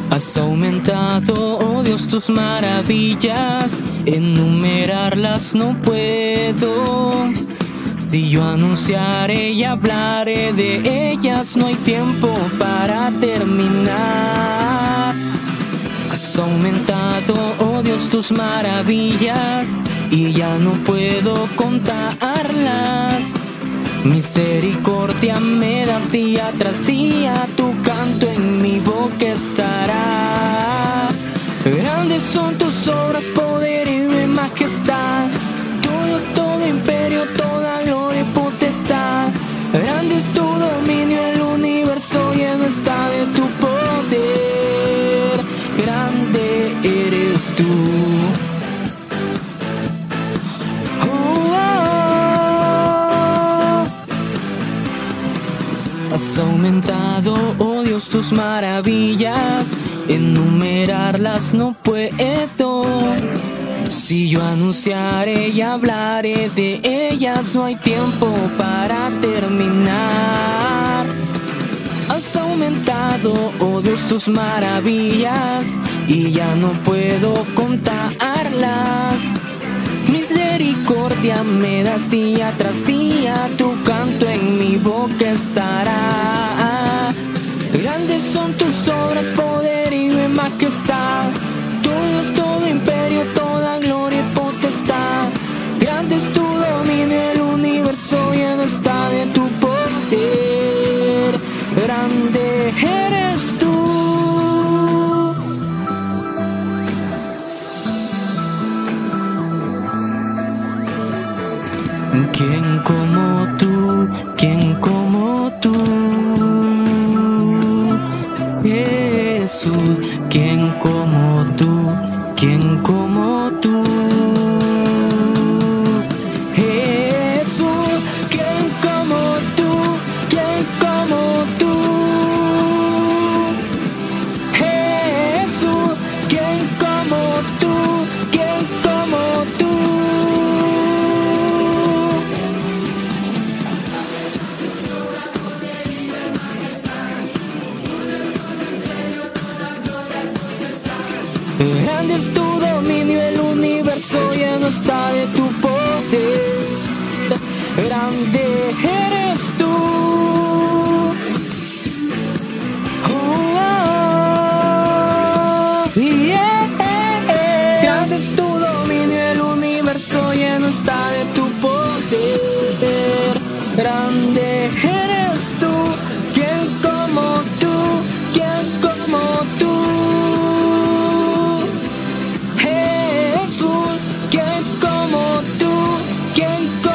Has aumentado, oh Dios, tus maravillas, enumerarlas no puedo. Si yo anunciaré y hablaré de ellas, no hay tiempo para terminar. Has aumentado, oh Dios, tus maravillas, y ya no puedo contarlas. Misericordia me das día tras día, tu canto en mi boca estará. Grandes son tus obras, poderío y majestad. Tuyo es todo imperio, toda gloria y potestad. Grande es tu dominio, el universo lleno está de tu poder. Grande eres tú. Has aumentado, oh Dios, tus maravillas, enumerarlas no puedo. Si yo anunciaré y hablaré de ellas, no hay tiempo para terminar. Has aumentado, oh Dios, tus maravillas, y ya no puedo contarlas. Misericordia me das día tras día, tu canto en mi boca estará. Grandes son tus obras, poderío y majestad. Tuyo es todo imperio, toda gloria y potestad. Grande es tu dominio, el universo lleno está de tu poder. Grande eres tú. ¿Quién como tú? ¿Quién como tú? Jesús, ¿quién como tú? ¿Quién como tú? Jesús, ¿quién como tú? ¿Quién como tú? Jesús, ¿quién como tú? ¿Quién como tú? Grande es tu dominio, el universo lleno está de tu poder. Grande eres tú. Yeah. Grande es tu dominio, el universo lleno está de tu poder. Grande eres tú. ¿Quién como tú? ¿Quién como tú? ¿Quién como tú? ¿Quién como